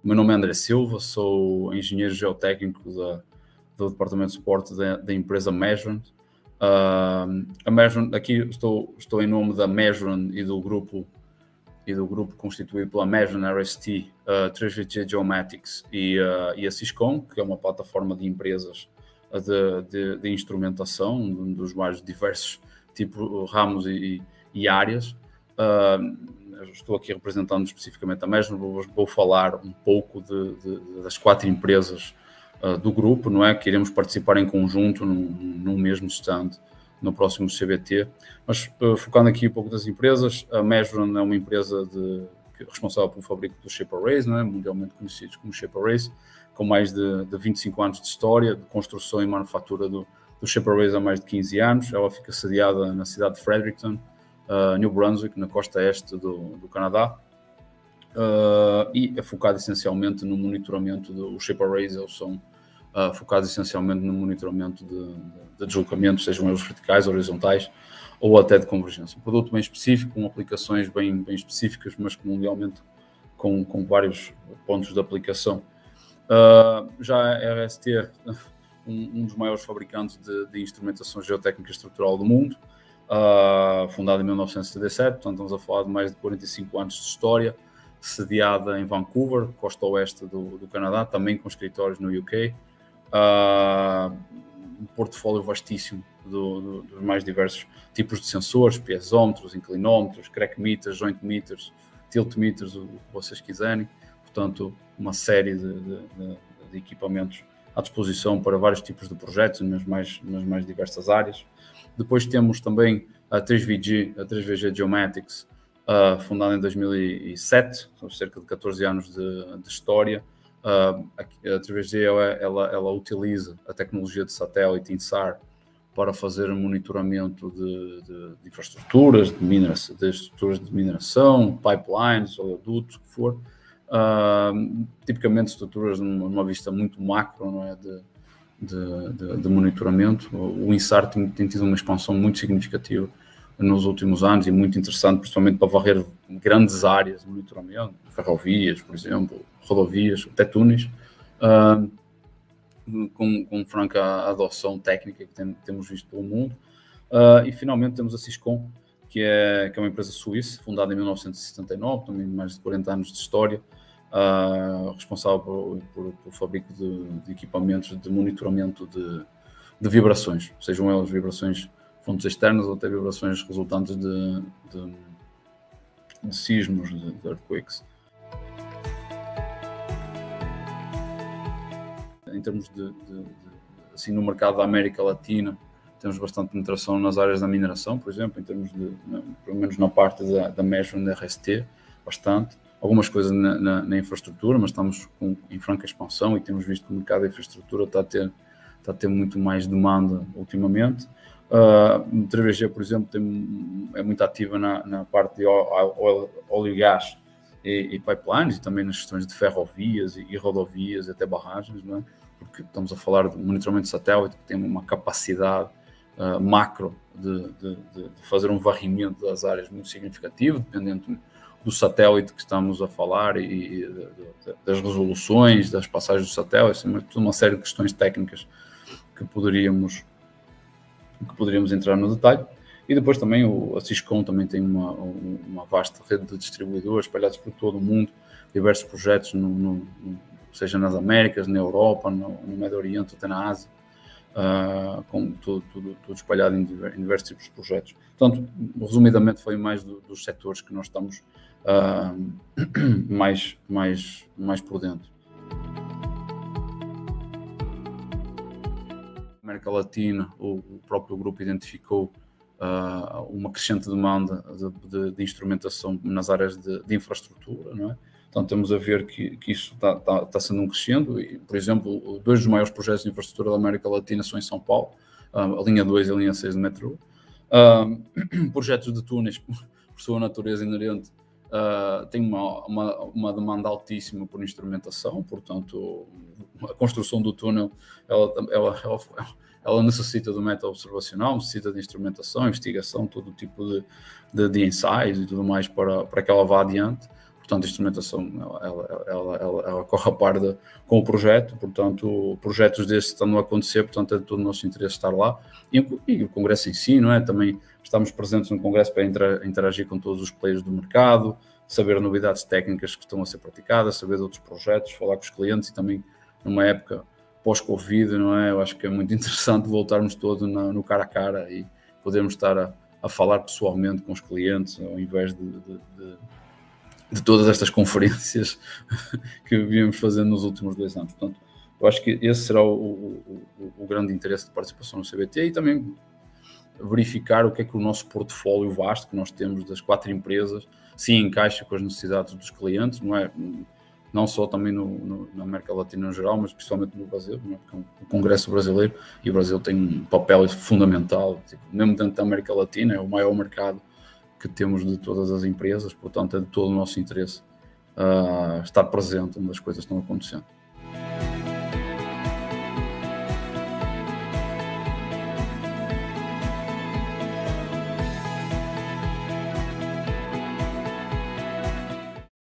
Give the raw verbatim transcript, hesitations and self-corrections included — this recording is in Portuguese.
meu nome é André Silva, sou engenheiro geotécnico da, do Departamento de Suporte da, da empresa Measuron. Uh, a Measuron, aqui estou, estou em nome da Measuron e do grupo e do grupo constituído pela Measuron R S T, uh, três V G Geomatics e, uh, e a Syscom, que é uma plataforma de empresas de, de, de instrumentação, um dos mais diversos tipos, ramos e, e áreas. Uh, estou aqui representando especificamente a Measuron, vou, vou falar um pouco de, de, das quatro empresas uh, do grupo, não é? Que iremos participar em conjunto num, num mesmo stand no próximo C B T. Mas uh, focando aqui um pouco das empresas, a Measuron é uma empresa de, que é responsável pelo fabrico dos shape arrays, não é? Mundialmente conhecidos como shape arrays, com mais de, de vinte e cinco anos de história, de construção e manufatura do, do shape arrays há mais de quinze anos. Ela fica sediada na cidade de Fredericton, uh, New Brunswick, na costa este do, do Canadá, uh, e é focada essencialmente no monitoramento dos shape arrays. Eles são uh, focados essencialmente no monitoramento de, de, de deslocamentos, sejam eles verticais, horizontais ou até de convergência. Um produto bem específico, com aplicações bem, bem específicas, mas que mundialmente com, com vários pontos de aplicação. Uh, já a R S T, um, um dos maiores fabricantes de, de instrumentação geotécnica estrutural do mundo, uh, fundada em mil novecentos e setenta e sete, portanto estamos a falar de mais de quarenta e cinco anos de história, sediada em Vancouver, costa oeste do, do Canadá, também com escritórios no U K, uh, um portfólio vastíssimo do, do, dos mais diversos tipos de sensores, piezómetros, inclinómetros, crack meters, joint meters, tilt meters, o que vocês quiserem. Portanto, uma série de, de, de equipamentos à disposição para vários tipos de projetos nas mais, nas mais diversas áreas. Depois temos também a três V G, a três V G Geomatics, uh, fundada em dois mil e sete, são cerca de catorze anos de, de história. Uh, a, a três V G ela, ela, ela utiliza a tecnologia de satélite INSAR para fazer um monitoramento de, de, de infraestruturas, de, mineração, de estruturas de mineração, pipelines, oleodutos, o que for. Uh, tipicamente estruturas numa, numa vista muito macro, não é? de, de, de, de monitoramento. O INSAR tem, tem tido uma expansão muito significativa nos últimos anos e muito interessante, principalmente para varrer grandes áreas de monitoramento, ferrovias, por exemplo, rodovias, até túneis, uh, com, com franca adoção técnica que tem, temos visto pelo mundo. Uh, e finalmente temos a Syscom, que é, que é uma empresa suíça, fundada em mil novecentos e setenta e nove, também mais de quarenta anos de história, uh, responsável por, por, por fabrico de, de equipamentos de monitoramento de, de vibrações, sejam elas vibrações fontes externas ou até vibrações resultantes de, de, de sismos, de, de earthquakes. Em termos de, de, de, assim, no mercado da América Latina, temos bastante penetração nas áreas da mineração, por exemplo, em termos de, pelo menos na parte da, da Measuron da R S T, bastante. Algumas coisas na, na, na infraestrutura, mas estamos com, em franca expansão e temos visto que o mercado da infraestrutura está a ter, está a ter muito mais demanda ultimamente. Uh, a três V G, por exemplo, tem, é muito ativa na, na parte de óleo, óleo e gás e, e pipelines, e também nas questões de ferrovias e, e rodovias e até barragens, não é? Porque estamos a falar de monitoramento de satélite, que tem uma capacidade Uh, macro de, de, de fazer um varrimento das áreas muito significativo, dependendo do satélite que estamos a falar e, e de, de, das resoluções, das passagens do satélite, mas toda uma série de questões técnicas que poderíamos, que poderíamos entrar no detalhe. E depois também o, a Syscom também tem uma, uma vasta rede de distribuidores espalhados por todo o mundo, diversos projetos, no, no, seja nas Américas, na Europa, no, no Médio Oriente, até na Ásia. Uh, com tudo, tudo, tudo espalhado em diversos tipos de projetos. Portanto, resumidamente, foi mais do, dos setores que nós estamos uh, mais, mais, mais por dentro. Na América Latina, o, o próprio grupo identificou uh, uma crescente demanda de, de, de instrumentação nas áreas de, de infraestrutura, não é? Então, temos a ver que, que isso está, está, está sendo um crescendo. E, por exemplo, dois dos maiores projetos de infraestrutura da América Latina são em São Paulo, a linha dois e a linha seis do metrô. Uh, projetos de túneis, por sua natureza inerente, uh, têm uma, uma, uma demanda altíssima por instrumentação, portanto, a construção do túnel, ela, ela, ela, ela necessita do método observacional, necessita de instrumentação, investigação, todo tipo de, de, de ensaios e tudo mais para, para que ela vá adiante. portanto, a instrumentação ela, ela, ela, ela, ela corre a par de, com o projeto, portanto, projetos destes estão a acontecer, portanto, é de todo o nosso interesse estar lá. E, e o Congresso em si, não é? Também estamos presentes no Congresso para inter, interagir com todos os players do mercado, saber novidades técnicas que estão a ser praticadas, saber de outros projetos, falar com os clientes e também numa época pós-Covid, não é? Eu acho que é muito interessante voltarmos todos na, no cara a cara e podermos estar a, a falar pessoalmente com os clientes, ao invés de, de, de, de todas estas conferências que viemos fazendo nos últimos dois anos. Portanto, eu acho que esse será o, o, o, o grande interesse de participação no C B T e também verificar o que é que o nosso portfólio vasto que nós temos das quatro empresas se encaixa com as necessidades dos clientes, não é? Não só também no, no, na América Latina em geral, mas principalmente no Brasil, não é? Porque o Congresso Brasileiro, e o Brasil tem um papel fundamental, tipo, mesmo dentro da América Latina, é o maior mercado que temos de todas as empresas, portanto é de todo o nosso interesse uh, estar presente onde as coisas estão acontecendo.